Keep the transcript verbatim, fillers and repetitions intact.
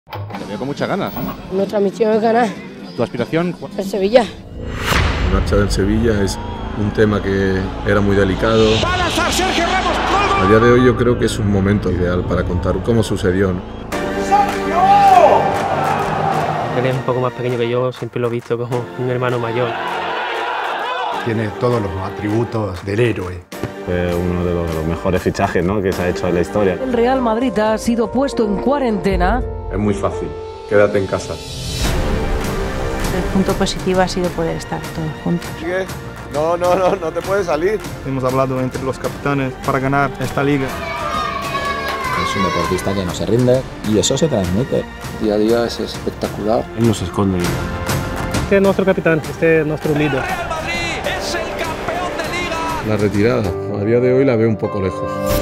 Te veo con muchas ganas. Nuestra misión es ganar. ¿Tu aspiración? El Sevilla. La marcha del Sevilla es un tema que era muy delicado. A día de hoy yo creo que es un momento ideal para contar cómo sucedió, ¿no? Él es un poco más pequeño que yo, siempre lo he visto como un hermano mayor. Tiene todos los atributos del héroe. Fue uno de los mejores fichajes, ¿no?, que se ha hecho en la historia. El Real Madrid ha sido puesto en cuarentena. Es muy fácil, quédate en casa. El punto positivo ha sido poder estar todos juntos. ¿Sigue? No, no, no, no te puedes salir. Hemos hablado entre los capitanes para ganar esta liga. Es un deportista que no se rinde y eso se transmite. Día a día es espectacular. Él no se esconde. Este es nuestro capitán, este es nuestro líder. La retirada, a día de hoy la veo un poco lejos.